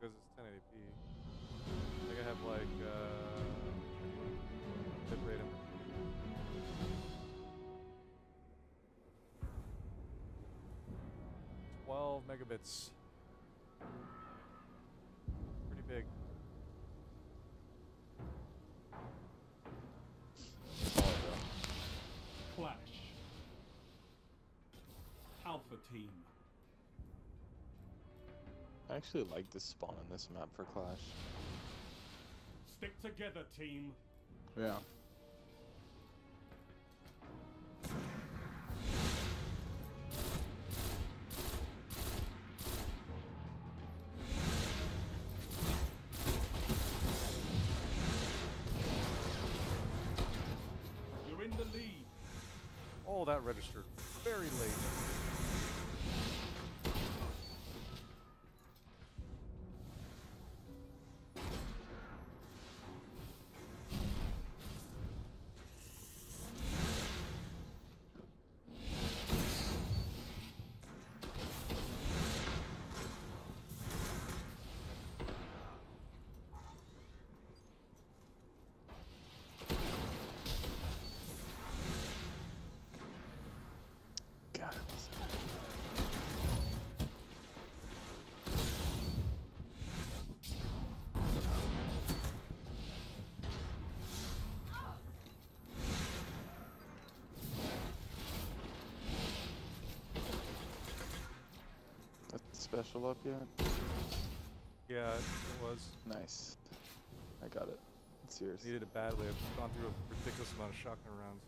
because it's 1080p. Like I have like bitrate and 12 megabits. Pretty big. Clash. Alpha Team. I actually like this spawn on this map for Clash. Stick together, team. Yeah. You're in the lead. Oh, that registered very late. God, it was... That special up yet? Yeah, it was. Nice. I got it. Seriously. Needed it badly. I've gone through a ridiculous amount of shotgun rounds.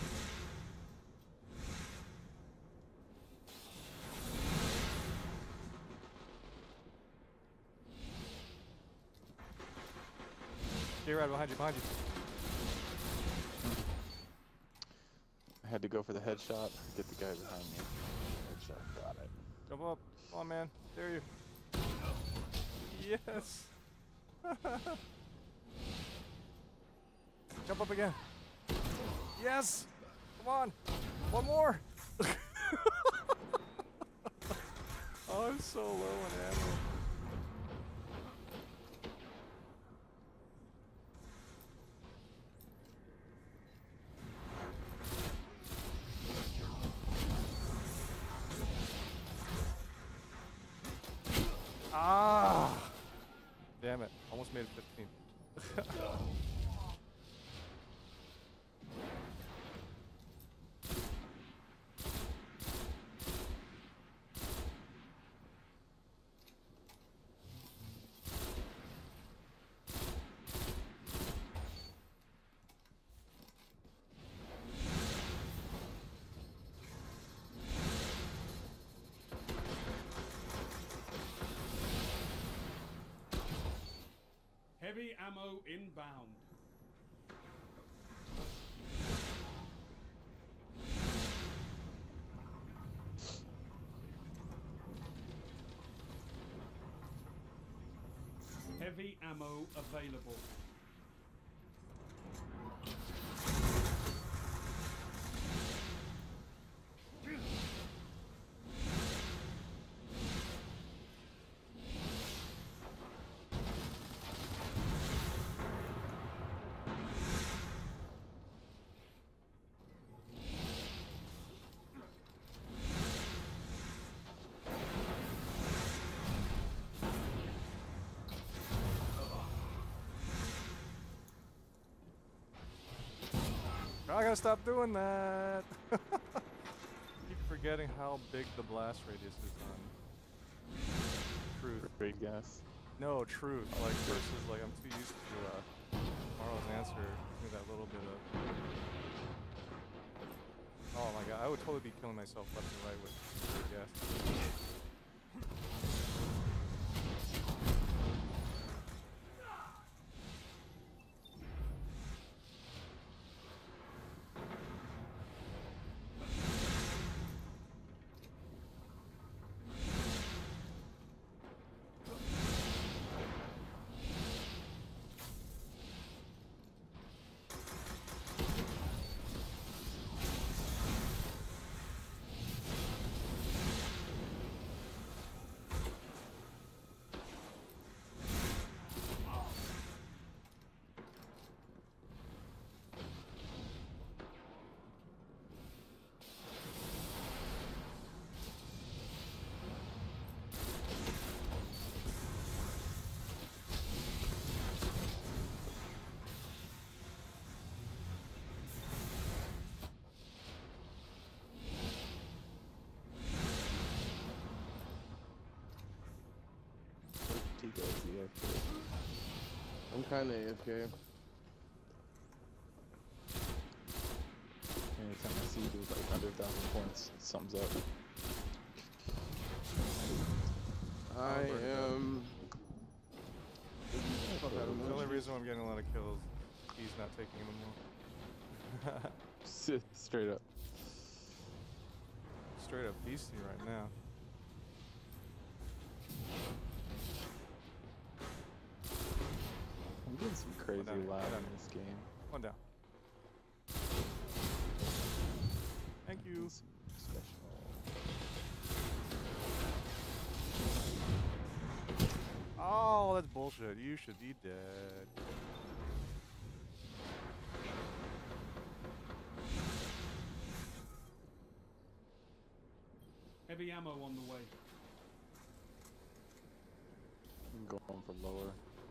Stay right behind you, behind you. I had to go for the headshot. Get the guy behind me. Headshot. Got it. Jump up. Come on, man. There you. Yes. Jump up again. Yes. Come on. One more. Oh, I'm so low on ammo. Ah! Damn it. Almost made it 15. Heavy ammo inbound. Heavy ammo available. I gotta stop doing that. Keep forgetting how big the blast radius is on Truth. Great gas. No, Truth. Like versus like I'm too used to Marlo's answer with that little bit of. Oh my god, I would totally be killing myself left and right with great gas. Tico is the AFK. I'm kind of AFK. Anytime I see you do like 100,000 points, it sums up. I am. The only reason I'm getting a lot of kills, he's not taking them anymore. Straight up. Straight up beastie right now. I'm getting some crazy down here, lag down in here. this game. One down. Thank you. Some special. Oh, that's bullshit. You should be dead. Heavy ammo on the way. I'm going for lower.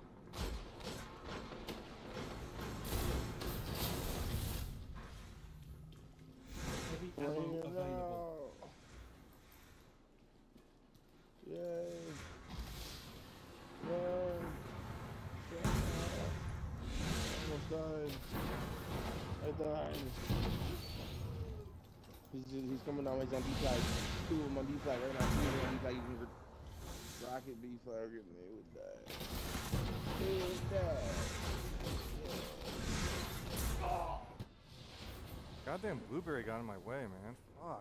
Heavy ammo available. Yay. Run. Almost died. I died. He's coming down. He's on B side. Two of them on B side right now. Two of them on B side using the rocket B flag and they would die. They would die. Goddamn blueberry got in my way, man. Fuck.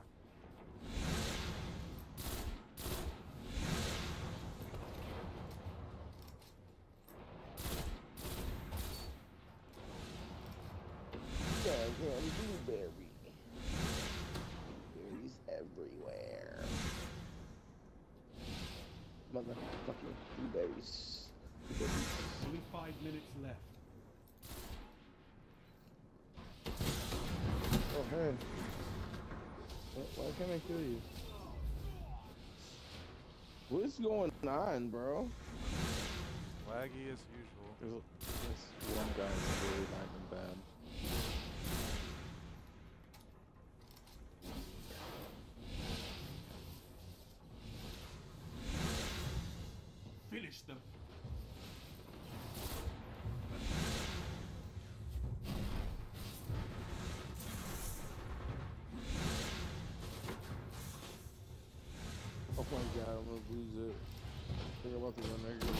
Goddamn blueberry. Berries everywhere. Motherfucking blueberries. Only 5 minutes left. Oh, hey. Why can't I kill you? What's going on, bro? Laggy as usual. There's this one guy that's really lagging bad. Finish them. Oh my god, I'm gonna lose it. I think I'm about to run negative.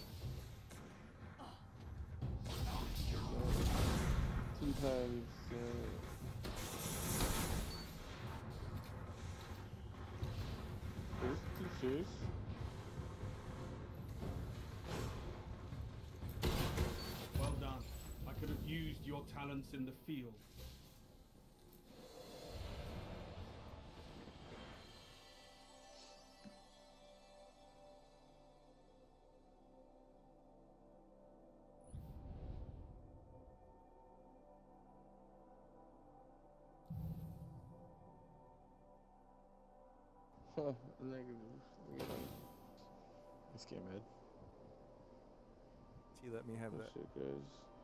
Two times. Is this too serious? Well done. I could have used your talents in the field. Negative. This game mid. T let me have Oh that. shit, guys.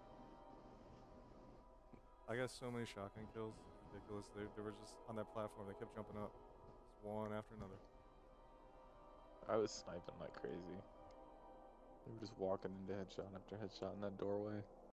I got so many shotgun kills. It's ridiculous. They were just on that platform. They kept jumping up. Just one after another. I was sniping like crazy. They were just walking into headshot after headshot in that doorway.